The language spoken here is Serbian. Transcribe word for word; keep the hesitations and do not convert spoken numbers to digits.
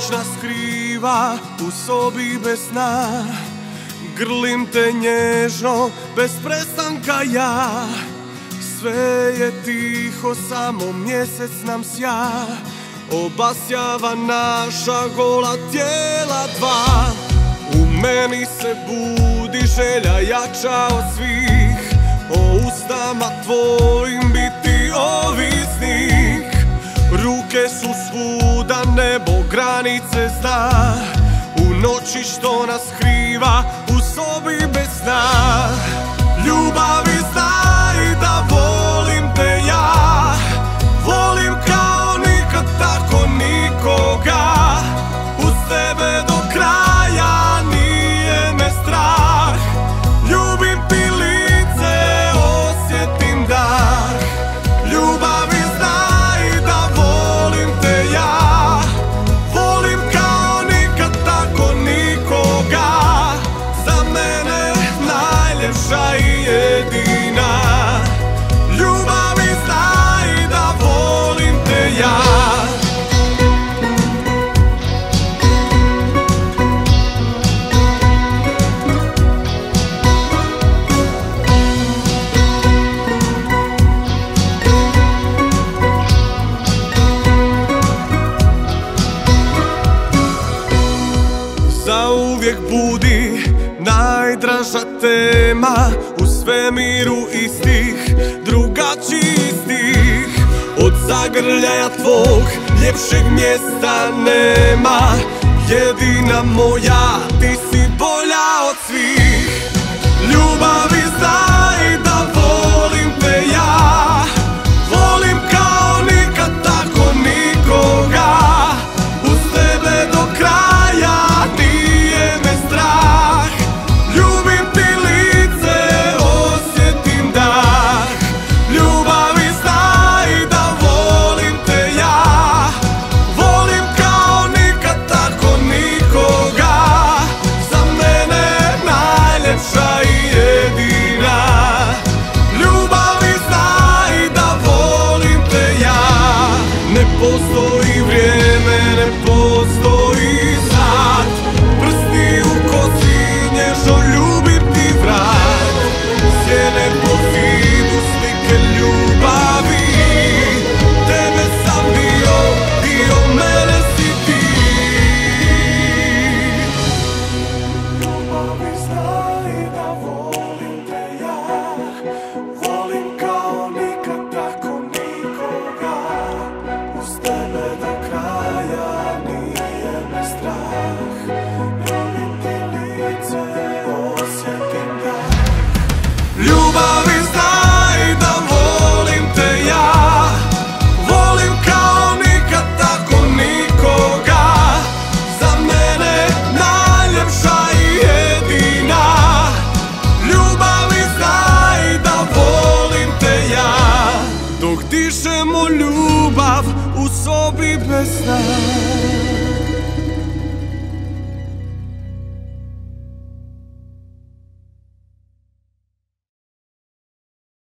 noć nas skriva u sobi bez sna. Grlim te nježno, bez prestanka ja. Sve je tiho, samo mjesec nam sja. Obasjava naša gola tijela dva. U meni se budi želja jača od svih. O ustama tvojim biti ovisnik. Ruke su svuda, nebo granice zna. U noći što nas skriva u sobi bez sna. Ljubavi znaj da volim te ja. Volim kao nikad, tako nikoga. Uz tebe do kraja nije me strah. Ljubim ti lice, osjetim dah. Ljubavi znaj da volim te ja. Volim kao nikad, tako nikoga. Za mene najljepša i jedina. Ljubavi znaj da volim te ja. Zauvijek budi najdraža tema. U svemiru istih, drugačijih stih. Od zagrljaja tvog ljepšeg mjesta nema. Jedina moja, ti si bolja od svih. Ljubavi znaj da volim te ja. Volim kao nikad, tako nikoga. Uz tebe do kraja nije me strah. Ljubim ti lice, osjetim dah. Ljubavi znaj da volim te ja. Volim kao nikad, tako nikoga. Za mene najljepša i jedina. Ljubavi znaj da volim te ja. Ne postoji vrijeme, ne postoji sat. Prsti u kosi, nježno ljubim ti vrat. Sjene po zidu, slike ljubavi. Tebe sam bio, dio mene si ti. Ljubavi znaj da volim te ja. Volim kao nikad, tako nikoga. Uz tebe do kraja nije me strah. Ljubim ti lice, osjetim dah. Ljubavi znaj da volim te ja. Volim kao nikad, tako nikoga. Za mene najljepša i jedina. Ljubavi znaj da volim te ja. Dok dišemo ljubav u sobi bez sna.